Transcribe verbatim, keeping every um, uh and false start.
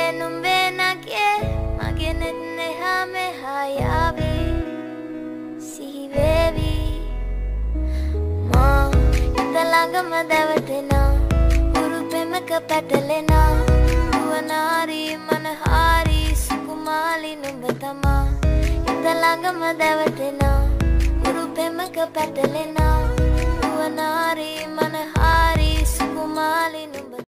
නුඹේ නගේ මගේ නෙත් neha meha යාවි සිහි වේවි මා ඉත ළඟම දැවටෙනා උරු පෙමක පැටලෙනා නුවනාරි මනහාරි සුකුමාලි නුඹ තමා ඉත ළඟම දැවටෙනා උරු පෙමක පැටලෙනා නුවනාරි මනහාරි සුකුමාලි නුඹ